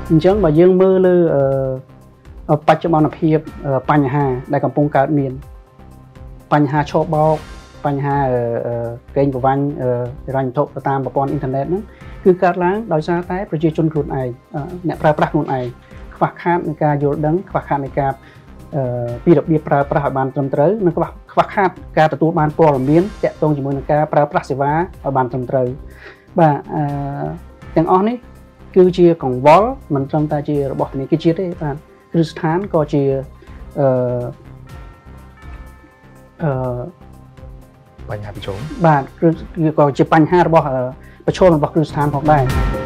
អញ្ចឹងបើយើងមើលលើបច្ចុប្បន្នភាពបញ្ហាដែលកំពុងកើតមានបញ្ហាឆោបបោកបញ្ហាកេងប្រវ័ញ្ចរញ្ញវត្ថុទៅតាមប្រព័ន្ធអ៊ីនធឺណិតហ្នឹងគឺកើតឡើងដោយសារតែប្រជាជនខ្លួនឯងអ្នកប្រើប្រាស់ខ្លួនឯងខ្វះខាតនៃការយល់ដឹងខ្វះខាតនៃការពីរបៀបប្រើប្រាស់ឲ្យបានត្រឹមត្រូវនិងខ្វះខាតការទទួលបានព័ត៌មានទាក់ទងជាមួយនឹងការប្រើប្រាស់សេវាឲ្យបានត្រឹមត្រូវបាទទាំងអស់នេះគឺជាកង្វល់មិនត្រឹមតែជារបស់ធនាគារជាតិទេបាទគ្រឹះស្ថានក៏ជាបញ្ហាប្រឈមបាទគឺក៏ជាបញ្ហារបស់ប្រឈមរបស់គ្រឹះស្ថានផងដែរ